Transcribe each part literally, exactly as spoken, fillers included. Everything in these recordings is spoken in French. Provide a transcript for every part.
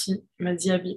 Merci, Madi Abi.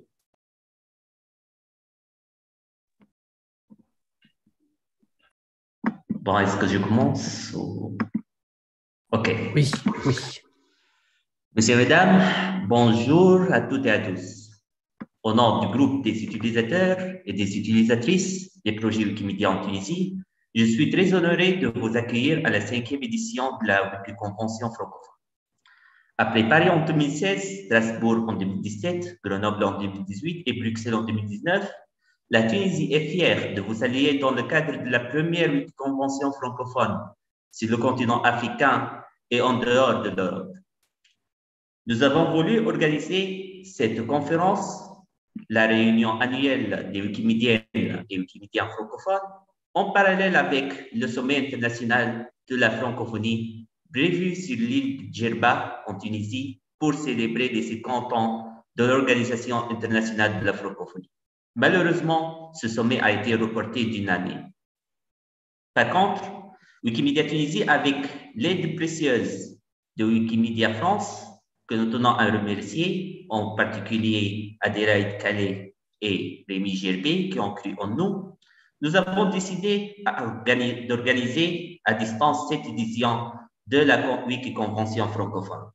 Bon, est-ce que je commence ou... Ok. Oui, oui. Messieurs et mesdames, bonjour à toutes et à tous. Au nom du groupe des utilisateurs et des utilisatrices des projets Wikimedia en Tunisie, je suis très honoré de vous accueillir à la cinquième édition de la Wikiconvention francophone. Après Paris en deux mille seize, Strasbourg en deux mille dix-sept, Grenoble en deux mille dix-huit et Bruxelles en deux mille dix-neuf, la Tunisie est fière de vous saluer dans le cadre de la première Wikiconvention francophone sur le continent africain et en dehors de l'Europe. Nous avons voulu organiser cette conférence, la réunion annuelle des Wikimédiennes et Wikimédiens francophones, en parallèle avec le sommet international de la francophonie prévu sur l'île de Djerba en Tunisie pour célébrer les cinquante ans de l'Organisation internationale de la francophonie. Malheureusement, ce sommet a été reporté d'une année. Par contre, Wikimedia Tunisie, avec l'aide précieuse de Wikimedia France, que nous tenons à remercier, en particulier Adélaïde Calais et Rémi Gerbet qui ont cru en nous, nous avons décidé d'organiser à distance cette édition de la Wikiconvention francophone.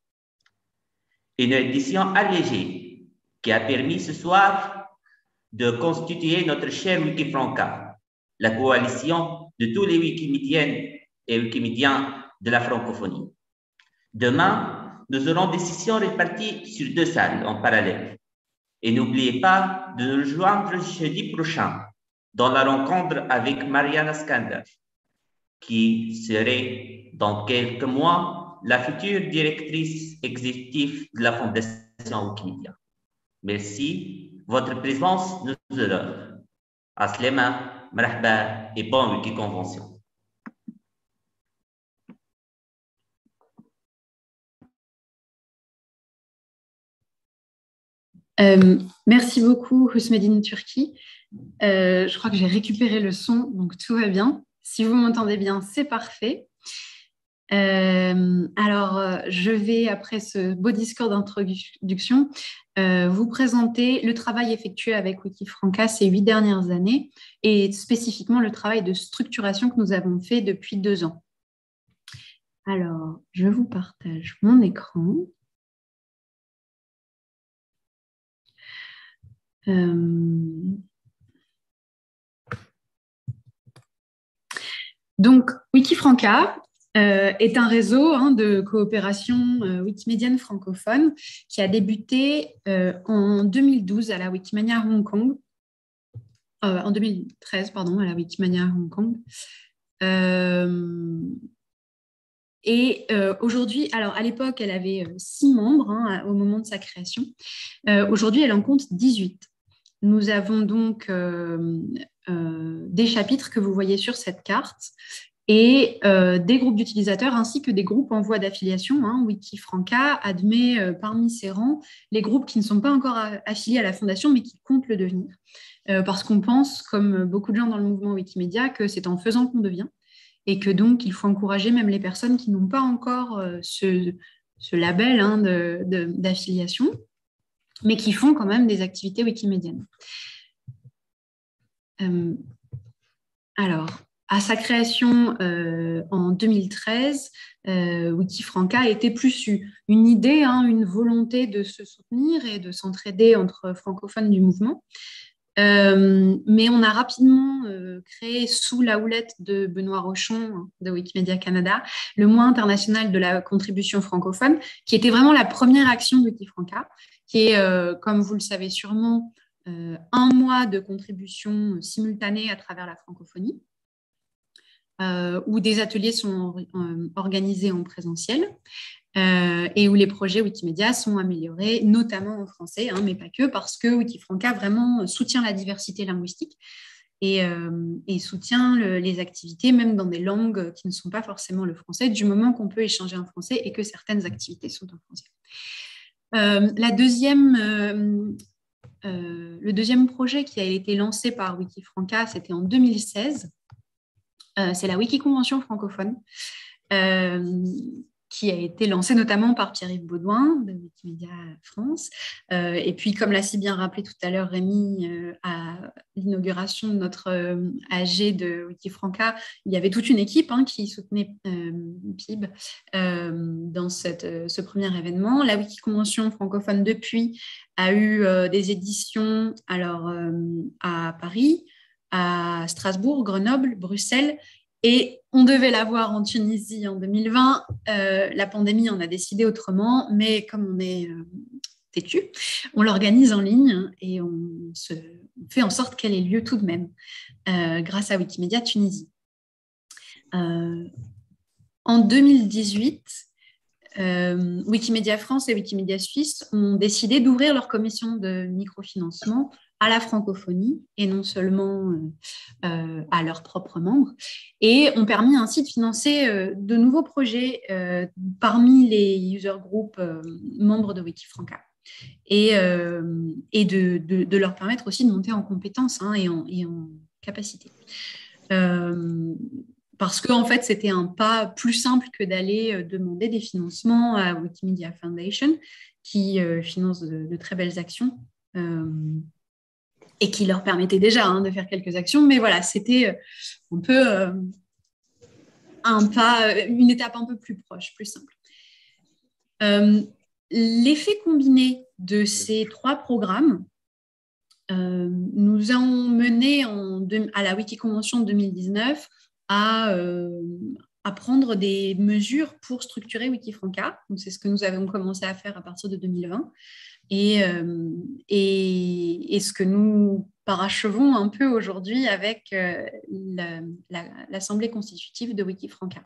Une édition allégée qui a permis ce soir de constituer notre cher Wikifranca, la coalition de tous les Wikimédiennes et Wikimédiens de la francophonie. Demain, nous aurons des sessions réparties sur deux salles en parallèle. Et n'oubliez pas de nous rejoindre jeudi prochain dans la rencontre avec Mariana Skander, qui serait dans quelques mois la future directrice exécutive de la Fondation Wikimedia. Merci. Votre présence nous honore. Aslema, marhaba et bonne Wikiconvention. Euh, merci beaucoup, Husmedine Turki. Euh, je crois que j'ai récupéré le son, donc tout va bien. Si vous m'entendez bien, c'est parfait. Euh, alors, euh, je vais, après ce beau discours d'introduction, euh, vous présenter le travail effectué avec Wikifranca ces huit dernières années et spécifiquement le travail de structuration que nous avons fait depuis deux ans. Alors, je vous partage mon écran. Euh... Donc, Wikifranca euh, est un réseau hein, de coopération euh, wikimédienne francophone qui a débuté euh, en deux mille douze à la Wikimania Hong Kong, euh, en deux mille treize, pardon, à la Wikimania Hong Kong. Euh, et euh, aujourd'hui, alors à l'époque, elle avait euh, six membres hein, au moment de sa création. Euh, aujourd'hui, elle en compte dix-huit. Nous avons donc euh, euh, des chapitres que vous voyez sur cette carte et euh, des groupes d'utilisateurs ainsi que des groupes en voie d'affiliation. Hein. Wikifranca admet euh, parmi ses rangs les groupes qui ne sont pas encore affiliés à la fondation mais qui comptent le devenir. Euh, parce qu'on pense, comme beaucoup de gens dans le mouvement Wikimedia, que c'est en faisant qu'on devient et que donc il faut encourager même les personnes qui n'ont pas encore euh, ce, ce label hein, de, de, d'affiliation, mais qui font quand même des activités wikimédiennes. Euh, alors, à sa création euh, en deux mille treize, euh, Wikifranca était plus une idée, hein, une volonté de se soutenir et de s'entraider entre francophones du mouvement. Euh, mais on a rapidement euh, créé sous la houlette de Benoît Rochon de Wikimedia Canada le mois international de la contribution francophone, qui était vraiment la première action de Wikifranca, qui est, euh, comme vous le savez sûrement, euh, un mois de contribution simultanée à travers la francophonie, euh, où des ateliers sont euh, organisés en présentiel. Euh, et où les projets Wikimedia sont améliorés, notamment en français, hein, mais pas que, parce que Wikifranca vraiment soutient la diversité linguistique et, euh, et soutient le, les activités, même dans des langues qui ne sont pas forcément le français, du moment qu'on peut échanger en français et que certaines activités sont en français. Euh, la deuxième, euh, euh, le deuxième projet qui a été lancé par Wikifranca, c'était en deux mille seize. Euh, c'est la Wikiconvention francophone. Euh, qui a été lancé notamment par Pierre-Yves Baudouin de Wikimedia France. Euh, et puis, comme l'a si bien rappelé tout à l'heure Rémi, euh, à l'inauguration de notre euh, A G de Wikifranca, il y avait toute une équipe hein, qui soutenait euh, P I B euh, dans cette, euh, ce premier événement. La Wikiconvention francophone, depuis, a eu euh, des éditions alors, euh, à Paris, à Strasbourg, Grenoble, Bruxelles, et on devait l'avoir en Tunisie en deux mille vingt. Euh, la pandémie en a décidé autrement, mais comme on est euh, têtu, on l'organise en ligne et on, se, on fait en sorte qu'elle ait lieu tout de même euh, grâce à Wikimedia Tunisie. Euh, en deux mille dix-huit, euh, Wikimedia France et Wikimedia Suisse ont décidé d'ouvrir leur commission de microfinancement à la francophonie et non seulement euh, à leurs propres membres, et ont permis ainsi de financer euh, de nouveaux projets euh, parmi les user groups euh, membres de Wikifranca et, euh, et de, de, de leur permettre aussi de monter en compétences hein, et, en, et en capacité. Euh, parce qu'en en fait, c'était un pas plus simple que d'aller demander des financements à Wikimedia Foundation, qui euh, finance de, de très belles actions euh, et qui leur permettait déjà hein, de faire quelques actions. Mais voilà, c'était un peu euh, un pas, une étape un peu plus proche, plus simple. Euh, l'effet combiné de ces trois programmes euh, nous a mené en de, à la Wikiconvention de deux mille dix-neuf à, euh, à prendre des mesures pour structurer Wikifranca. Donc, c'est ce que nous avons commencé à faire à partir de deux mille vingt. Et, euh, et, et ce que nous parachevons un peu aujourd'hui avec euh, la, la, l'Assemblée constitutive de Wikifranca.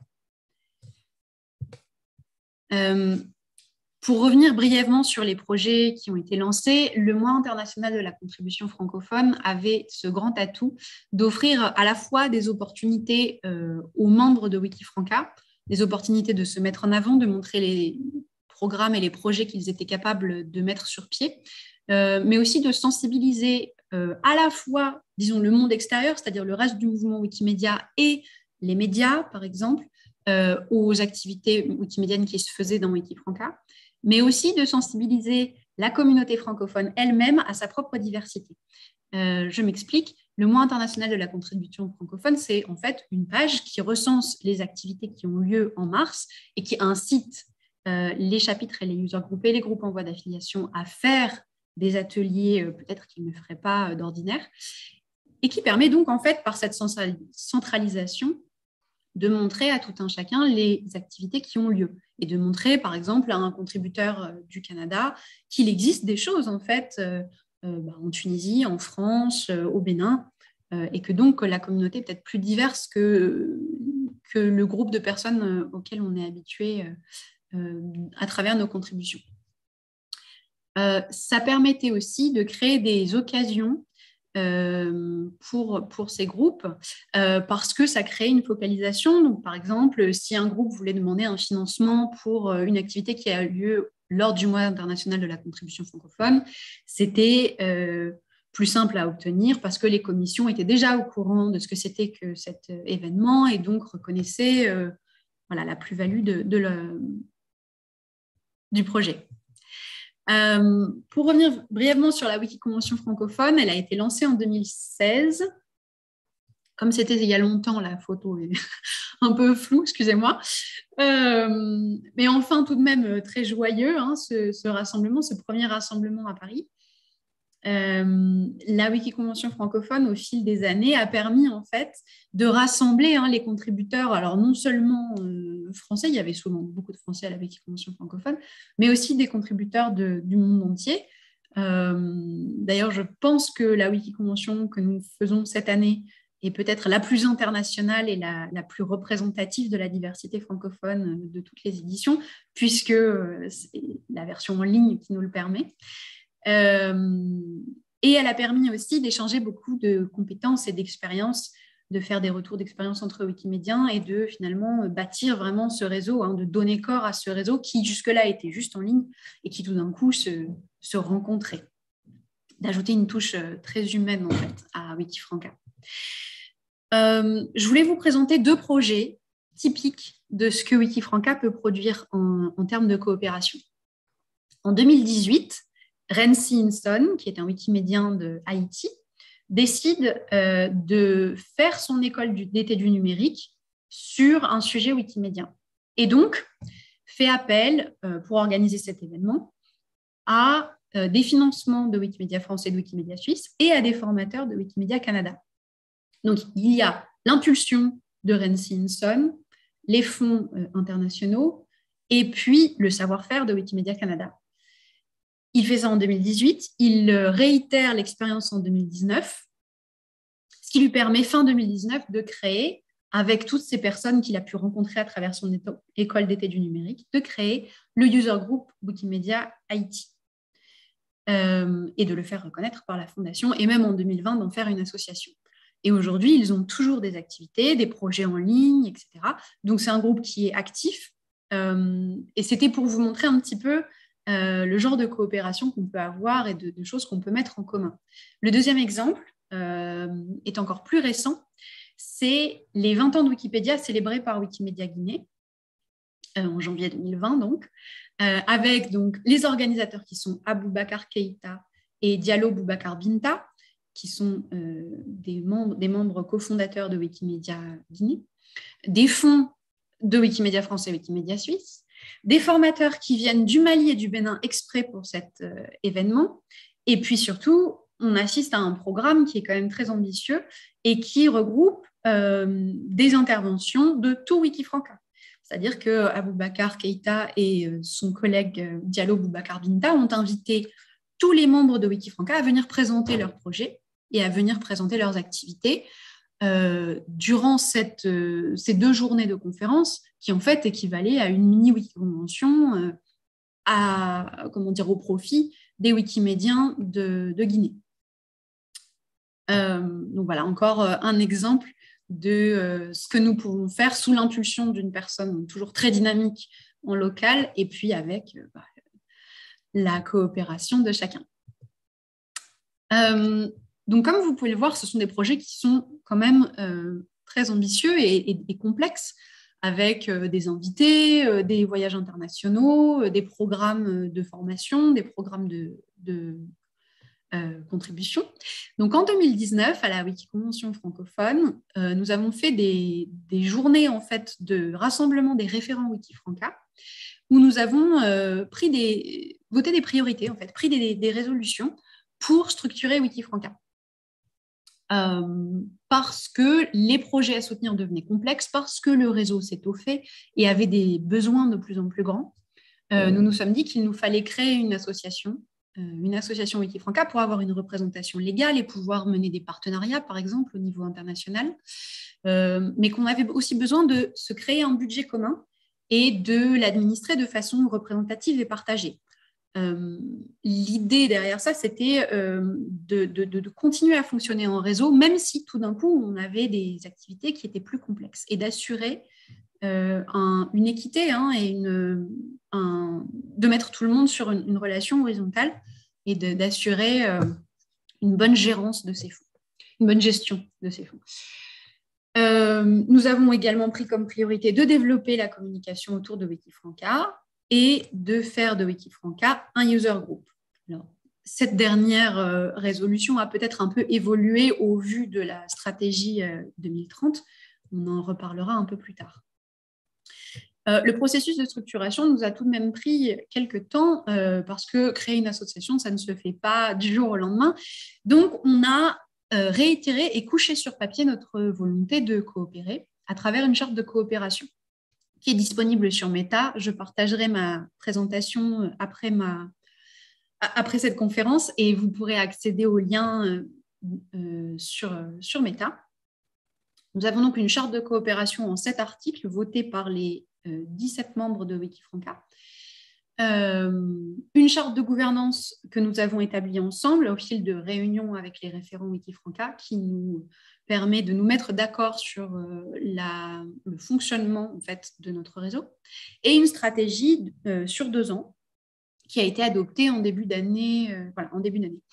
Euh, Pour revenir brièvement sur les projets qui ont été lancés, le mois international de la contribution francophone avait ce grand atout d'offrir à la fois des opportunités euh, aux membres de Wikifranca, des opportunités de se mettre en avant, de montrer les programmes et les projets qu'ils étaient capables de mettre sur pied, euh, mais aussi de sensibiliser euh, à la fois, disons, le monde extérieur, c'est-à-dire le reste du mouvement Wikimedia et les médias, par exemple, euh, aux activités wikimédiennes qui se faisaient dans Wikifranca, mais aussi de sensibiliser la communauté francophone elle-même à sa propre diversité. Euh, je m'explique. Le mois international de la contribution francophone, c'est en fait une page qui recense les activités qui ont lieu en mars et qui incite euh, les chapitres et les user groups et les groupes en voie d'affiliation à faire des ateliers euh, peut-être qu'ils ne feraient pas euh, d'ordinaire, et qui permet donc en fait par cette centralisation de montrer à tout un chacun les activités qui ont lieu et de montrer, par exemple, à un contributeur du Canada qu'il existe des choses, en fait, euh, euh, bah, en Tunisie, en France, euh, au Bénin, euh, et que donc la communauté est peut-être plus diverse que, que le groupe de personnes auxquelles on est habitué euh, à travers nos contributions. Euh, ça permettait aussi de créer des occasions Euh, pour, pour ces groupes euh, parce que ça crée une focalisation. Donc, par exemple, si un groupe voulait demander un financement pour une activité qui a lieu lors du mois international de la contribution francophone, c'était euh, plus simple à obtenir parce que les commissions étaient déjà au courant de ce que c'était que cet événement et donc reconnaissaient euh, voilà, la plus-value de, de le, du projet. Euh, pour revenir brièvement sur la Wikiconvention francophone, elle a été lancée en deux mille seize. Comme c'était il y a longtemps, la photo est un peu floue, excusez-moi. Euh, mais enfin, tout de même très joyeux, hein, ce, ce rassemblement, ce premier rassemblement à Paris. Euh, la Wikiconvention francophone, au fil des années, a permis en fait de rassembler hein, les contributeurs, alors non seulement euh, français, il y avait souvent beaucoup de Français à la Wikiconvention francophone, mais aussi des contributeurs de, du monde entier. Euh, d'ailleurs, je pense que la Wikiconvention que nous faisons cette année est peut-être la plus internationale et la, la plus représentative de la diversité francophone de toutes les éditions, puisque c'est la version en ligne qui nous le permet. Euh, et elle a permis aussi d'échanger beaucoup de compétences et d'expériences, de faire des retours d'expérience entre Wikimédiens et de finalement bâtir vraiment ce réseau, hein, de donner corps à ce réseau qui jusque-là était juste en ligne et qui tout d'un coup se, se rencontrait, d'ajouter une touche très humaine en fait à Wikifranca. Euh, je voulais vous présenter deux projets typique de ce que Wikifranca peut produire en, en termes de coopération. En deux mille dix-huit, Rensi Hinson, qui est un wikimédien de Haïti, décide euh, de faire son école d'été du numérique sur un sujet wikimédien. Et donc, fait appel, euh, pour organiser cet événement, à euh, des financements de Wikimédia France et de Wikimédia Suisse et à des formateurs de Wikimédia Canada. Donc, il y a l'impulsion de Rensi Hinson, les fonds euh, internationaux et puis le savoir-faire de Wikimédia Canada. Il fait ça en deux mille dix-huit, il réitère l'expérience en deux mille dix-neuf, ce qui lui permet, fin deux mille dix-neuf, de créer, avec toutes ces personnes qu'il a pu rencontrer à travers son école d'été du numérique, de créer le user group Wikimedia Haïti euh, et de le faire reconnaître par la fondation, et même en deux mille vingt, d'en faire une association. Et aujourd'hui, ils ont toujours des activités, des projets en ligne, et cetera. Donc, c'est un groupe qui est actif. Euh, et c'était pour vous montrer un petit peu Euh, le genre de coopération qu'on peut avoir et de, de choses qu'on peut mettre en commun. Le deuxième exemple euh, est encore plus récent, c'est les vingt ans de Wikipédia célébrés par Wikimedia Guinée, euh, en janvier deux mille vingt donc, euh, avec donc, les organisateurs qui sont Aboubacar Keïta et Diallo Boubacar Binta, qui sont euh, des membres, des membres cofondateurs de Wikimedia Guinée, des fonds de Wikimedia France et Wikimedia Suisse, des formateurs qui viennent du Mali et du Bénin exprès pour cet euh, événement. Et puis surtout, on assiste à un programme qui est quand même très ambitieux et qui regroupe euh, des interventions de tout Wikifranca. C'est-à-dire qu'Aboubacar Keïta et euh, son collègue euh, Diallo Boubacar Binta ont invité tous les membres de Wikifranca à venir présenter leurs projets et à venir présenter leurs activités Euh, durant cette, euh, ces deux journées de conférence qui en fait équivalaient à une mini wiki-convention euh, à, comment dire, au profit des wikimédiens de, de Guinée. Euh, donc voilà, encore euh, un exemple de euh, ce que nous pouvons faire sous l'impulsion d'une personne toujours très dynamique en local et puis avec euh, bah, la coopération de chacun. Euh, Donc, comme vous pouvez le voir, ce sont des projets qui sont quand même euh, très ambitieux et, et, et complexes, avec euh, des invités, euh, des voyages internationaux, euh, des programmes de formation, des programmes de, de euh, contribution. Donc, en deux mille dix-neuf, à la Wikiconvention francophone, euh, nous avons fait des, des journées en fait, de rassemblement des référents Wikifranca, où nous avons euh, pris des, voté des priorités, en fait, pris des, des résolutions pour structurer Wikifranca. Euh, parce que les projets à soutenir devenaient complexes, parce que le réseau s'étoffait et avait des besoins de plus en plus grands. Euh, nous nous sommes dit qu'il nous fallait créer une association, euh, une association Wikifranca pour avoir une représentation légale et pouvoir mener des partenariats, par exemple, au niveau international, euh, mais qu'on avait aussi besoin de se créer un budget commun et de l'administrer de façon représentative et partagée. Euh, l'idée derrière ça, c'était euh, de, de, de continuer à fonctionner en réseau, même si tout d'un coup, on avait des activités qui étaient plus complexes, et d'assurer euh, un, une équité hein, et une, un, de mettre tout le monde sur une, une relation horizontale et de, d'assurer euh, une bonne gérance de ces fonds, une bonne gestion de ces fonds. Euh, nous avons également pris comme priorité de développer la communication autour de Wikifranca et de faire de Wikifranca un user group. Alors, cette dernière euh, résolution a peut-être un peu évolué au vu de la stratégie euh, deux mille trente. On en reparlera un peu plus tard. Euh, le processus de structuration nous a tout de même pris quelques temps euh, parce que créer une association, ça ne se fait pas du jour au lendemain. Donc, on a euh, réitéré et couché sur papier notre volonté de coopérer à travers une charte de coopération qui est disponible sur Meta. Je partagerai ma présentation après, ma, après cette conférence et vous pourrez accéder au lien euh, sur, sur Meta. Nous avons donc une charte de coopération en sept articles votés par les euh, dix-sept membres de Wikifranca. Euh, une charte de gouvernance que nous avons établie ensemble au fil de réunions avec les référents Wikifranca qui nous permet de nous mettre d'accord sur euh, la, le fonctionnement en fait, de notre réseau, et une stratégie euh, sur deux ans qui a été adoptée en début d'année. Euh, voilà, en début d'année.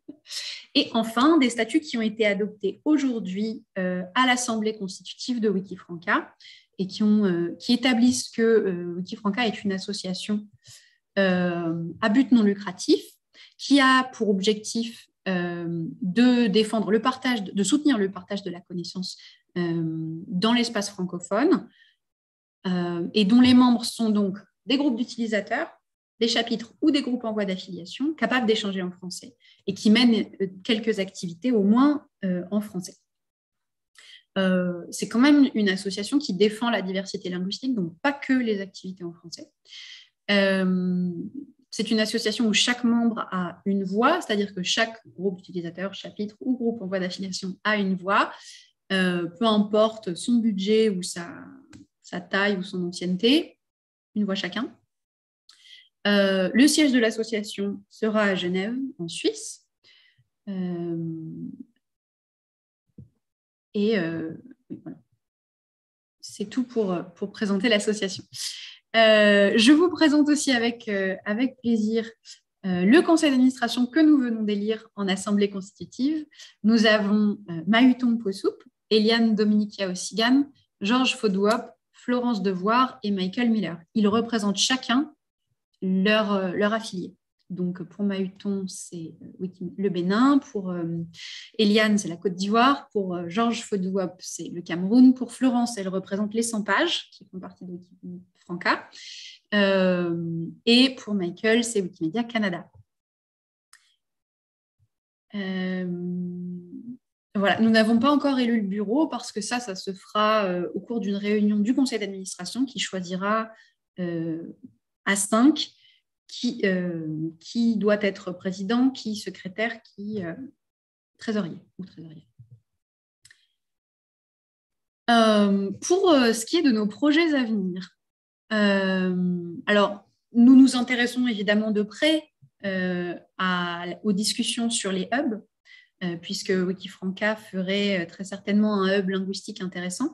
Et enfin, des statuts qui ont été adoptés aujourd'hui euh, à l'Assemblée constitutive de Wikifranca et qui, ont, euh, qui établissent que euh, Wikifranca est une association euh, à but non lucratif qui a pour objectif euh, de défendre le partage, de soutenir le partage de la connaissance euh, dans l'espace francophone euh, et dont les membres sont donc des groupes d'utilisateurs, des chapitres ou des groupes en voie d'affiliation capables d'échanger en français et qui mènent quelques activités au moins euh, en français. Euh, c'est quand même une association qui défend la diversité linguistique, donc pas que les activités en français. Euh, c'est une association où chaque membre a une voix, c'est-à-dire que chaque groupe d'utilisateurs, chapitre ou groupe en voie d'affiliation a une voix, euh, peu importe son budget ou sa, sa taille ou son ancienneté, une voix chacun. Euh, le siège de l'association sera à Genève, en Suisse. Euh, et euh, voilà. C'est tout pour, pour présenter l'association. Euh, je vous présente aussi avec, euh, avec plaisir euh, le conseil d'administration que nous venons d'élire en assemblée constitutive. Nous avons euh, Mahuton Possoup, Eliane Dominikia-Ossigan, Georges Faudouop, Florence Devoir et Michael Miller. Ils représentent chacun leur, euh, leur affilié. Donc, pour Mahuton, c'est euh, le Bénin. Pour euh, Eliane, c'est la Côte d'Ivoire. Pour euh, Georges Faudouop, c'est le Cameroun. Pour Florence, elle représente les cent-pages, qui font partie de Wikifranca. Euh, et pour Michael, c'est Wikimedia Canada. Euh, voilà, nous n'avons pas encore élu le bureau parce que ça, ça se fera euh, au cours d'une réunion du conseil d'administration qui choisira euh, à cinq Qui, euh, qui doit être président, qui secrétaire, qui euh, trésorier ou trésorier. Euh, pour euh, ce qui est de nos projets à venir, euh, alors nous nous intéressons évidemment de près euh, à, aux discussions sur les hubs, euh, puisque Wikifranca ferait très certainement un hub linguistique intéressant.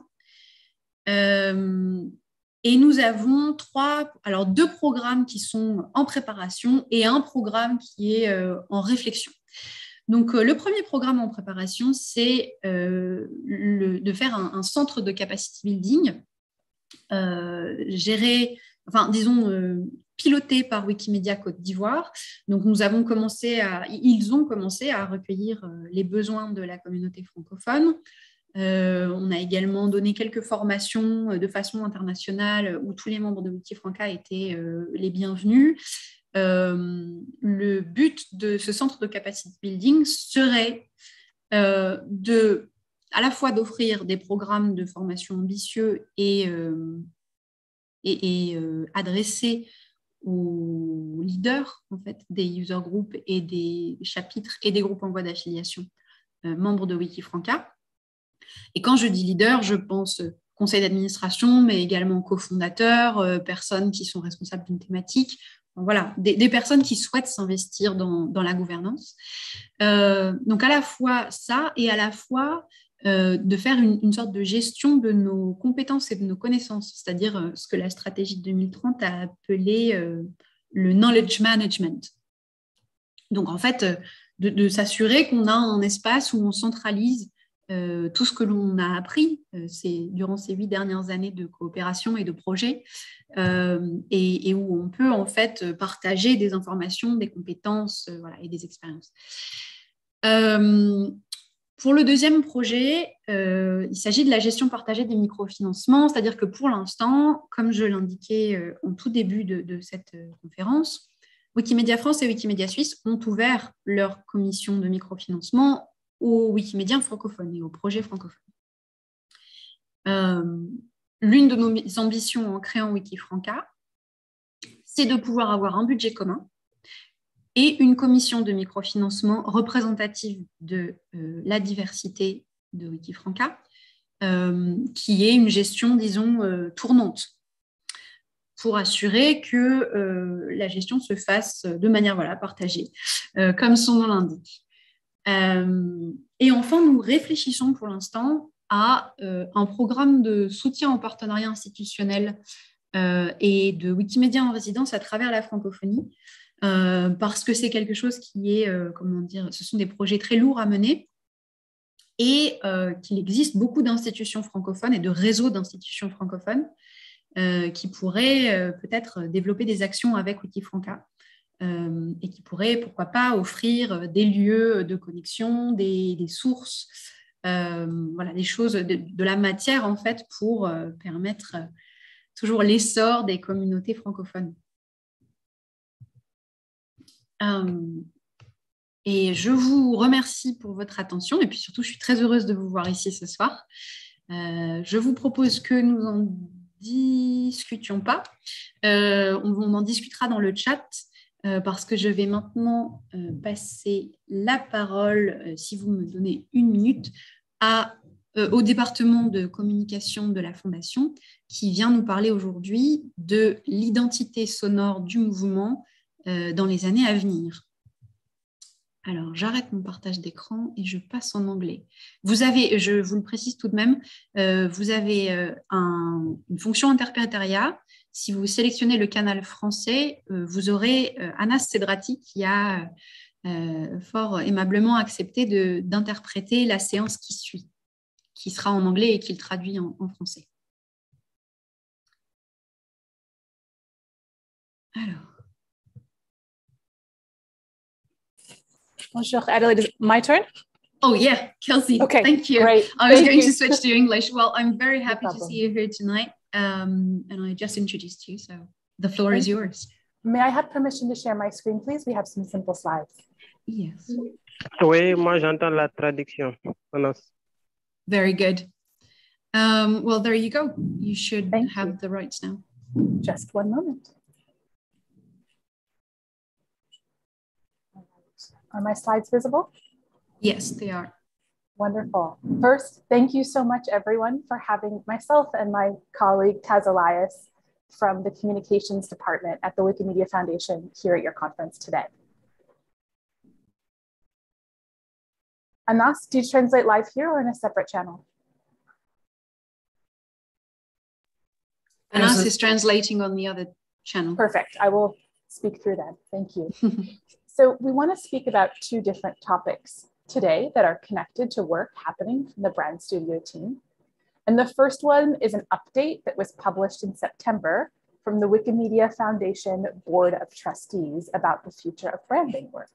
Euh, Et nous avons trois, alors deux programmes qui sont en préparation et un programme qui est euh, en réflexion. Donc, euh, le premier programme en préparation, c'est euh, le, de faire un, un centre de capacity building euh, géré, enfin, disons, euh, piloté par Wikimedia Côte d'Ivoire. Donc, nous avons commencé à, ils ont commencé à recueillir euh, les besoins de la communauté francophone. Euh, on a également donné quelques formations de façon internationale où tous les membres de Wikifranca étaient euh, les bienvenus. Euh, le but de ce centre de capacity building serait euh, de, à la fois d'offrir des programmes de formation ambitieux et, euh, et, et euh, adressés aux leaders en fait, des user groups et des chapitres et des groupes en voie d'affiliation euh, membres de Wikifranca. Et quand je dis leader, je pense conseil d'administration, mais également cofondateurs, euh, personnes qui sont responsables d'une thématique, voilà, des, des personnes qui souhaitent s'investir dans, dans la gouvernance. Euh, donc à la fois ça et à la fois euh, de faire une, une sorte de gestion de nos compétences et de nos connaissances, c'est-à-dire euh, ce que la stratégie deux mille trente a appelé euh, le knowledge management. Donc en fait, de, de s'assurer qu'on a un espace où on centralise Euh, tout ce que l'on a appris euh, c'est, durant ces huit dernières années de coopération et de projet euh, et, et où on peut en fait partager des informations, des compétences euh, voilà, et des expériences. Euh, pour le deuxième projet, euh, il s'agit de la gestion partagée des microfinancements, c'est-à-dire que pour l'instant, comme je l'indiquais euh, en tout début de, de cette euh, conférence, Wikimedia France et Wikimedia Suisse ont ouvert leur commission de microfinancement aux Wikimédiens francophones et aux projets francophones. Euh, l'une de nos ambitions en créant Wikifranca, c'est de pouvoir avoir un budget commun et une commission de microfinancement représentative de euh, la diversité de Wikifranca, euh, qui est une gestion, disons, euh, tournante, pour assurer que euh, la gestion se fasse de manière voilà, partagée, euh, comme son nom l'indique. Euh, et enfin, nous réfléchissons pour l'instant à euh, un programme de soutien au partenariat institutionnel euh, et de Wikimédia en résidence à travers la francophonie, euh, parce que c'est quelque chose qui est, euh, comment dire, ce sont des projets très lourds à mener et euh, qu'il existe beaucoup d'institutions francophones et de réseaux d'institutions francophones euh, qui pourraient euh, peut-être développer des actions avec Wikifranca euh, et qui pourraient, pourquoi pas, offrir des lieux de connexion, des, des sources, euh, voilà, des choses, de, de la matière en fait pour euh, permettre euh, toujours l'essor des communautés francophones. Euh, Et je vous remercie pour votre attention et puis surtout, je suis très heureuse de vous voir ici ce soir. Euh, je vous propose que nous en discutions pas. Euh, on, on en discutera dans le chat euh, parce que je vais maintenant euh, passer la parole, euh, si vous me donnez une minute, à, euh, au département de communication de la Fondation qui vient nous parler aujourd'hui de l'identité sonore du mouvement euh, dans les années à venir. Alors, j'arrête mon partage d'écran et je passe en anglais. Vous avez, je vous le précise tout de même, euh, vous avez euh, un, une fonction interprétariat. Si vous sélectionnez le canal français, euh, vous aurez euh, Anas Sedrati qui a euh, fort aimablement accepté de, d'interpréter la séance qui suit, qui sera en anglais et qu'il traduit en, en français. Alors. Bonjour, Adelaide. Is it my turn? Oh, yeah, Kelsey. Okay, thank you. great. I was Thank going you. to switch to English. Well, I'm very happy No to problem. see you here tonight. Um, and I just introduced you, so the floor Thank is you. yours. May I have permission to share my screen, please? We have some simple slides. Yes. Oui, moi j'entends la traduction. Very good. Um, well, there you go. You should Thank have you. the rights now. Just one moment. Are my slides visible? Yes, they are. Wonderful. First, thank you so much, everyone, for having myself and my colleague, Taz Elias, from the Communications Department at the Wikimedia Foundation here at your conference today. Anas, do you translate live here or in a separate channel? Anas is translating on the other channel. Perfect. I will speak through that. Thank you. So we want to speak about two different topics today that are connected to work happening from the Brand Studio team. And the first one is an update that was published in September from the Wikimedia Foundation Board of Trustees about the future of branding work.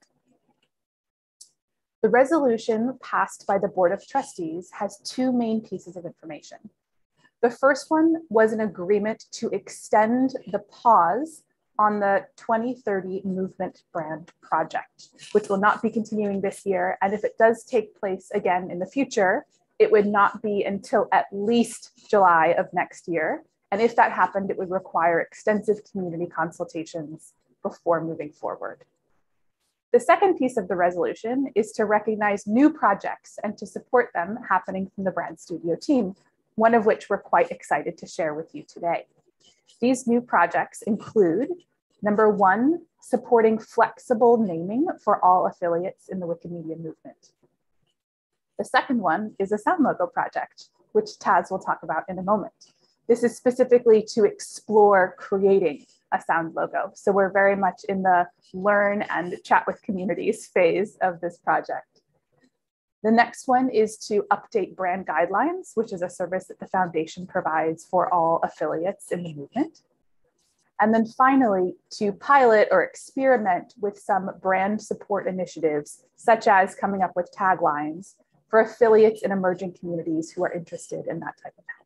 The resolution passed by the Board of Trustees has two main pieces of information. The first one was an agreement to extend the pause on the twenty thirty Movement Brand Project, which will not be continuing this year. And if it does take place again in the future, it would not be until at least July of next year. And if that happened, it would require extensive community consultations before moving forward. The second piece of the resolution is to recognize new projects and to support them happening from the Brand Studio team, one of which we're quite excited to share with you today. These new projects include, number one, supporting flexible naming for all affiliates in the Wikimedia movement. The second one is a sound logo project, which Taz will talk about in a moment. This is specifically to explore creating a sound logo. So we're very much in the learn and chat with communities phase of this project. The next one is to update brand guidelines, which is a service that the foundation provides for all affiliates in the movement. And then finally, to pilot or experiment with some brand support initiatives, such as coming up with taglines for affiliates in emerging communities who are interested in that type of help.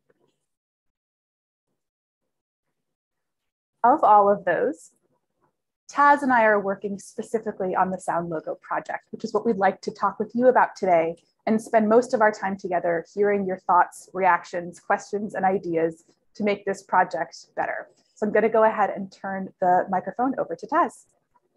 Of all of those, Taz and I are working specifically on the Sound Logo project, which is what we'd like to talk with you about today and spend most of our time together hearing your thoughts, reactions, questions, and ideas to make this project better. So I'm going to go ahead and turn the microphone over to Taz.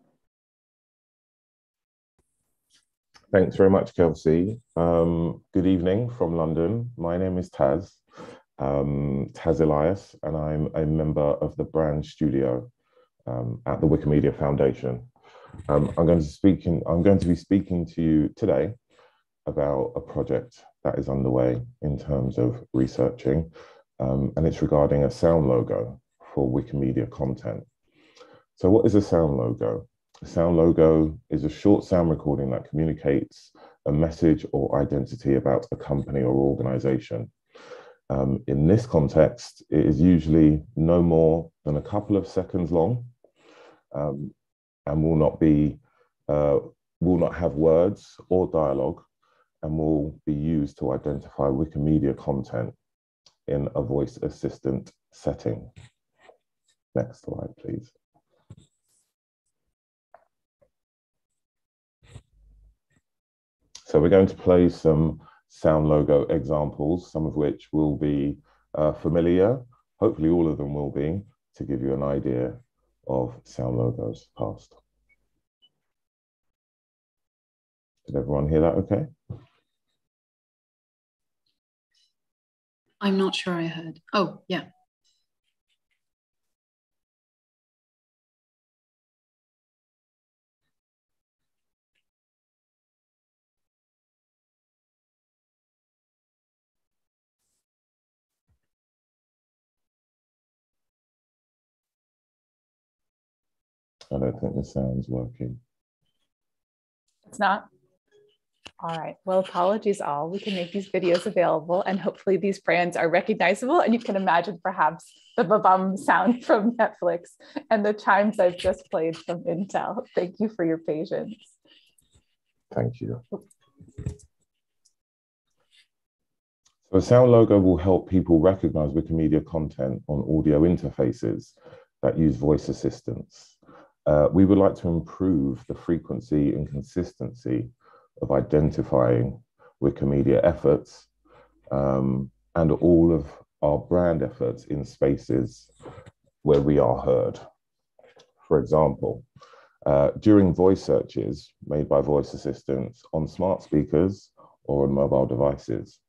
Thanks very much, Kelsey. Um, good evening from London. My name is Taz, um, Taz Elias, and I'm a member of the Brand Studio um, at the Wikimedia Foundation. Um, I'm going to speak in, I'm going to be speaking to you today about a project that is underway in terms of researching, um, and it's regarding a sound logo for Wikimedia content. So what is a sound logo? A sound logo is a short sound recording that communicates a message or identity about a company or organization. Um, in this context, it is usually no more than a couple of seconds long, um, and will not be, uh, will not have words or dialogue, and will be used to identify Wikimedia content in a voice assistant setting. Next slide, please. So we're going to play some sound logo examples, some of which will be uh, familiar. Hopefully all of them will be, to give you an idea of sound logos past. Did everyone hear that okay? I'm not sure I heard. Oh, yeah. I don't think the sound's working. It's not? All right, well, apologies all. We can make these videos available and hopefully these brands are recognizable, and you can imagine perhaps the ba-bum sound from Netflix and the chimes I've just played from Intel. Thank you for your patience. Thank you. So a sound logo will help people recognize Wikimedia content on audio interfaces that use voice assistants. Uh, we would like to improve the frequency and consistency of identifying Wikimedia efforts um, and all of our brand efforts in spaces where we are heard. For example, uh, during voice searches made by voice assistants on smart speakers or on mobile devices.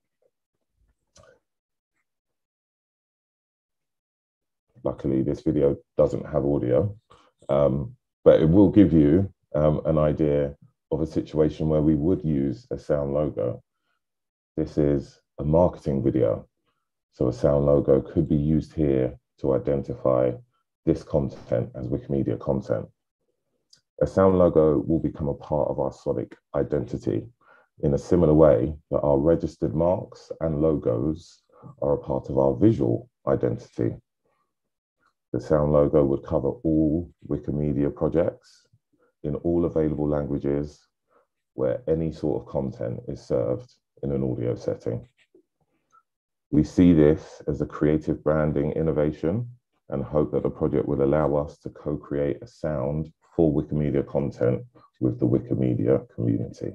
Luckily, this video doesn't have audio, um, but it will give you um, an idea of a situation where we would use a sound logo. This is a marketing video. So a sound logo could be used here to identify this content as Wikimedia content. A sound logo will become a part of our sonic identity in a similar way that our registered marks and logos are a part of our visual identity. The sound logo would cover all Wikimedia projects in all available languages where any sort of content is served in an audio setting. We see this as a creative branding innovation and hope that the project will allow us to co-create a sound for Wikimedia content with the Wikimedia community.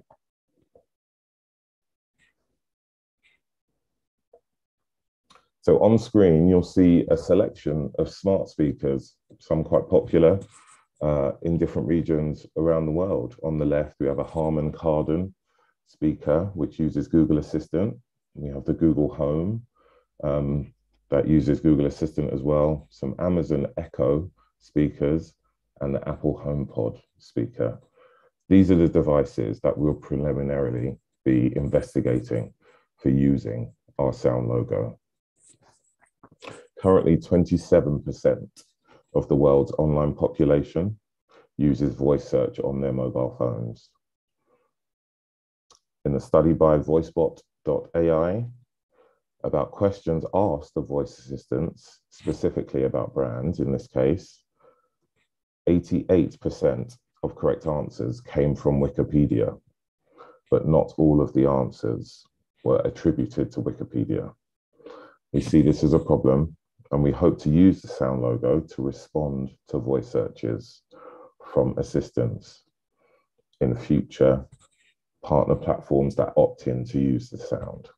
So on screen, you'll see a selection of smart speakers, some quite popular uh, in different regions around the world. On the left, we have a Harman Kardon speaker, which uses Google Assistant. We have the Google Home um, that uses Google Assistant as well, some Amazon Echo speakers, and the Apple HomePod speaker. These are the devices that we'll preliminarily be investigating for using our sound logo. Currently, twenty-seven percent of the world's online population uses voice search on their mobile phones. In a study by voicebot dot A I about questions asked of voice assistants, specifically about brands in this case, eighty-eight percent of correct answers came from Wikipedia, but not all of the answers were attributed to Wikipedia. We see this as a problem, and we hope to use the sound logo to respond to voice searches from assistants in future partner platforms that opt in to use the sound.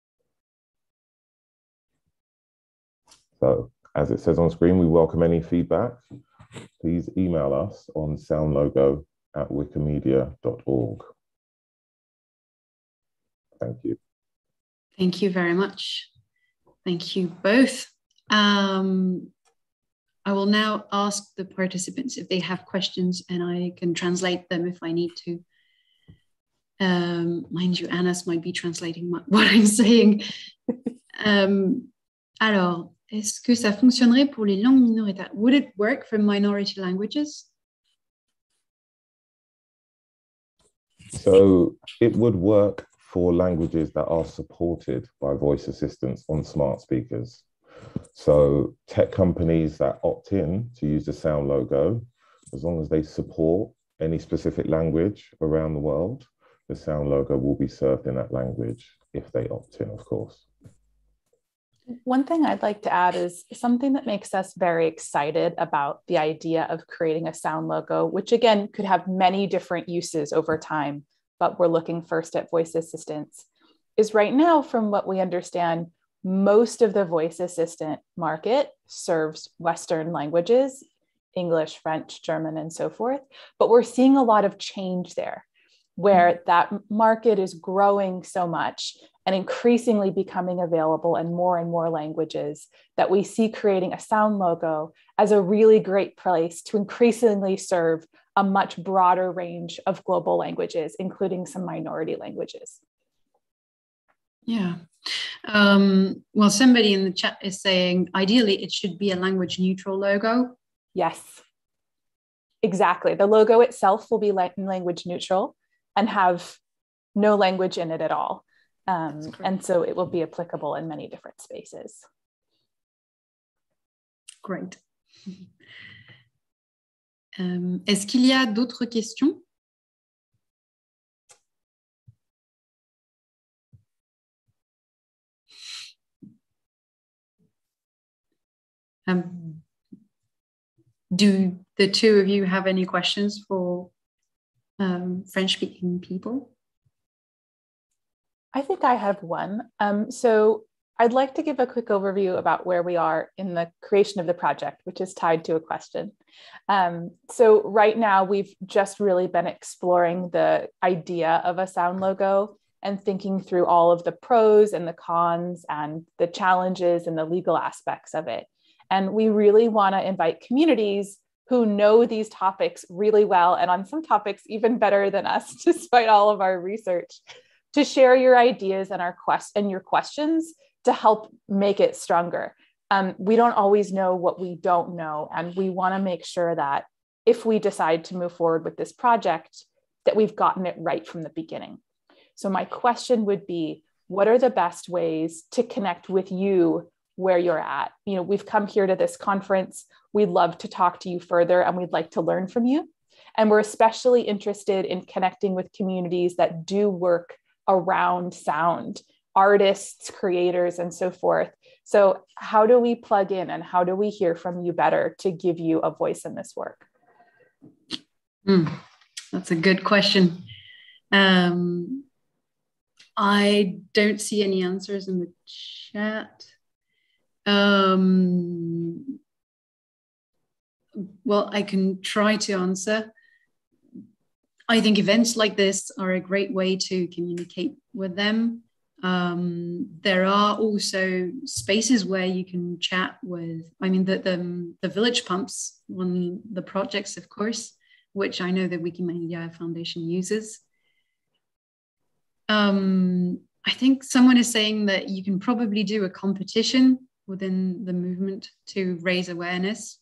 So, as it says on screen, we welcome any feedback. Please email us on soundlogo at wikimedia dot org. Thank you. Thank you very much. Thank you both. Um, I will now ask the participants if they have questions, and I can translate them if I need to. Um, mind you, Anas might be translating my, what I'm saying. Um, alors, est-ce que ça fonctionnerait pour les langues minoritaires? Would it work for minority languages? So it would work for languages that are supported by voice assistants on smart speakers. So tech companies that opt in to use the sound logo, as long as they support any specific language around the world, the sound logo will be served in that language if they opt in, of course. One thing I'd like to add is something that makes us very excited about the idea of creating a sound logo, which again could have many different uses over time, but we're looking first at voice assistants, is right now, from what we understand, most of the voice assistant market serves Western languages, English, French, German, and so forth. But we're seeing a lot of change there, where that market is growing so much and increasingly becoming available in more and more languages, that we see creating a sound logo as a really great place to increasingly serve a much broader range of global languages, including some minority languages. Yeah. Um, well, somebody in the chat is saying, ideally, it should be a language neutral logo. Yes, exactly. The logo itself will be language neutral and have no language in it at all. Um, and so it will be applicable in many different spaces. Great. Um, est-ce qu'il y a d'autres questions? Um, do the two of you have any questions for um, French-speaking people? I think I have one. Um, so I'd like to give a quick overview about where we are in the creation of the project, which is tied to a question. Um, so right now, we've just really been exploring the idea of a sound logo and thinking through all of the pros and the cons and the challenges and the legal aspects of it. And we really want to invite communities who know these topics really well, and on some topics even better than us, despite all of our research, to share your ideas and our quest and your questions to help make it stronger. Um, we don't always know what we don't know, and we want to make sure that if we decide to move forward with this project, that we've gotten it right from the beginning. So my question would be, what are the best ways to connect with you where you're at? You know, we've come here to this conference. We'd love to talk to you further, and we'd like to learn from you. And we're especially interested in connecting with communities that do work around sound, artists, creators, and so forth. So how do we plug in and how do we hear from you better to give you a voice in this work? Mm, that's a good question. Um, I don't see any answers in the chat. Um, well, I can try to answer. I think events like this are a great way to communicate with them. Um, there are also spaces where you can chat with, I mean, the, the, the Village Pumps, one of the projects, of course, which I know the Wikimedia Foundation uses. Um, I think someone is saying that you can probably do a competition within the movement to raise awareness.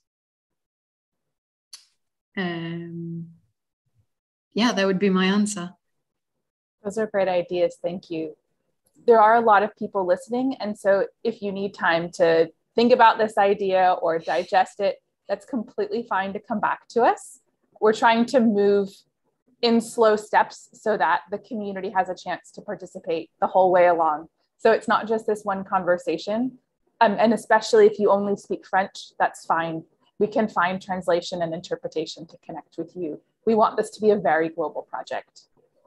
Um, yeah, that would be my answer. Those are great ideas. Thank you. There are a lot of people listening. And so if you need time to think about this idea or digest it, that's completely fine to come back to us. We're trying to move in slow steps so that the community has a chance to participate the whole way along. So it's not just this one conversation. Um, and especially if you only speak French, that's fine. We can find translation and interpretation to connect with you. We want this to be a very global project.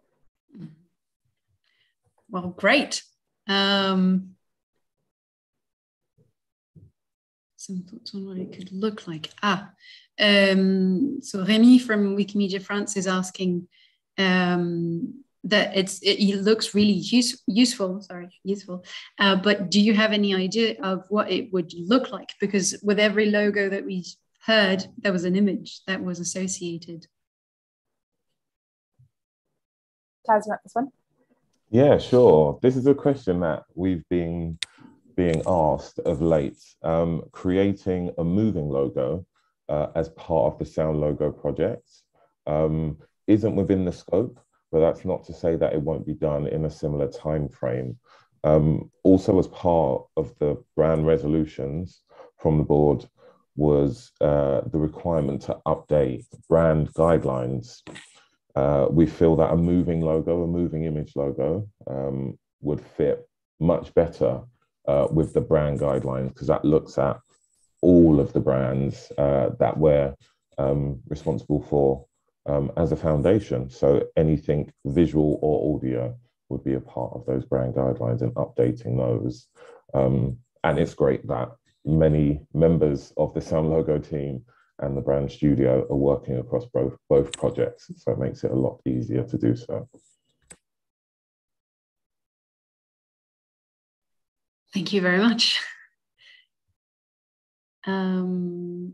Well, great. Um, some thoughts on what it could look like. Ah, um, so Remy from Wikimedia France is asking um, that it's it, it looks really use, useful. Sorry, useful. Uh, but do you have any idea of what it would look like? Because with every logo that we heard, there was an image that was associated. Taz, you want this one? Yeah, sure. This is a question that we've been being asked of late. Um, creating a moving logo uh, as part of the Sound Logo project um, isn't within the scope, but that's not to say that it won't be done in a similar time frame. Um, also, as part of the brand resolutions from the board was uh, the requirement to update brand guidelines. Uh, we feel that a moving logo, a moving image logo, um, would fit much better uh, with the brand guidelines, because that looks at all of the brands uh, that we're um, responsible for um, as a foundation. So anything visual or audio would be a part of those brand guidelines and updating those. Um, and it's great that many members of the Sound Logo team and the brand studio are working across both, both projects. So it makes it a lot easier to do so. Thank you very much. Um,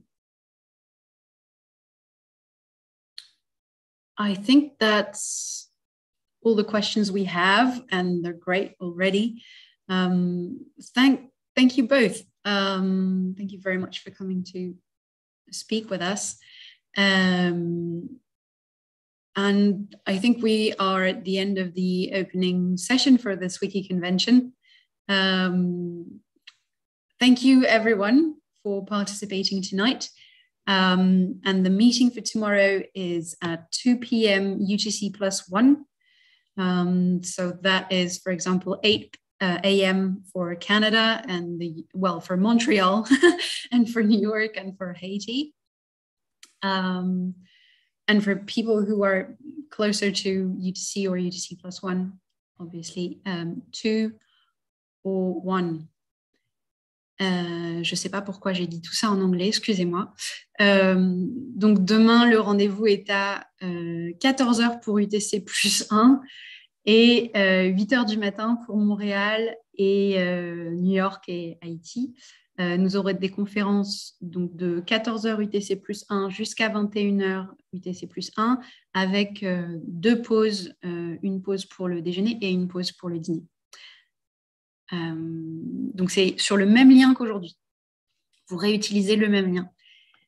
I think that's all the questions we have, and they're great already. Um, thank, thank you both. Um, thank you very much for coming to speak with us. Um, and I think we are at the end of the opening session for this Wiki convention. Um, thank you, everyone, for participating tonight. Um, and the meeting for tomorrow is at two p m U T C plus one. Um, so that is, for example, eight a m for Canada and the, well, for Montreal and for New York and for Haiti. Um, and for people who are closer to U T C or U T C plus one, obviously, um, two or one. Euh, je ne sais pas pourquoi j'ai dit tout ça en anglais, excusez-moi. Euh, donc demain, le rendez-vous est à euh, quatorze heures pour U T C plus un et euh, huit heures du matin pour Montréal et euh, New York et Haïti. Euh, nous aurons des conférences donc, de quatorze heures U T C plus un jusqu'à vingt et une heures U T C plus un avec euh, deux pauses, euh, une pause pour le déjeuner et une pause pour le dîner. Euh, donc, c'est sur le même lien qu'aujourd'hui. Vous réutilisez le même lien.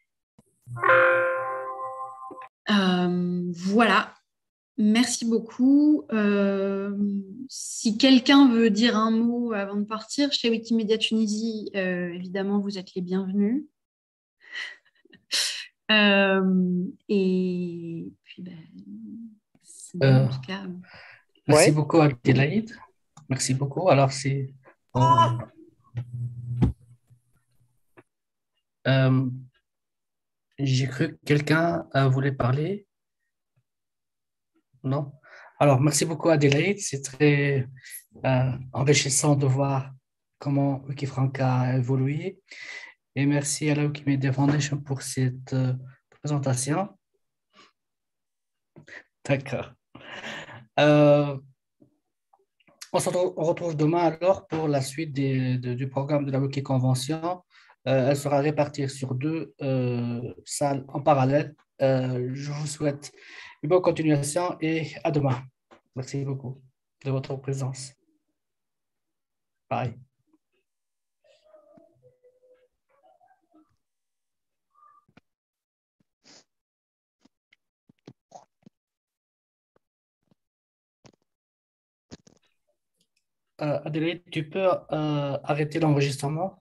Euh, voilà. Merci beaucoup. Euh, si quelqu'un veut dire un mot avant de partir, chez Wikimedia Tunisie, euh, évidemment, vous êtes les bienvenus. euh, et puis, ben, euh, en tout cas. Merci Ouais. beaucoup, Adélaïde. Merci beaucoup. Alors, c'est... on- Euh, j'ai cru que quelqu'un euh, voulait parler. Non? Alors, merci beaucoup, Adélaïde. C'est très euh, enrichissant de voir comment Wikifranca a évolué. Et merci à la Wikimedia Foundation pour cette euh, présentation. D'accord. Euh, on se retrouve, on retrouve demain alors pour la suite des- de- du programme de la Wiki Convention. Euh, elle sera répartie sur deux euh, salles en parallèle. Euh, je vous souhaite une bonne continuation et à demain. Merci beaucoup de votre présence. Bye. Euh, Adélaïde, tu peux euh, arrêter l'enregistrement?